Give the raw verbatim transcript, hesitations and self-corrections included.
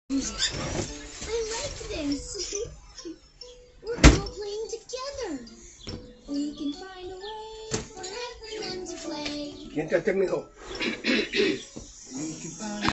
I like this. We're all playing together. We can find a way for everyone to play. Siéntate, mijo.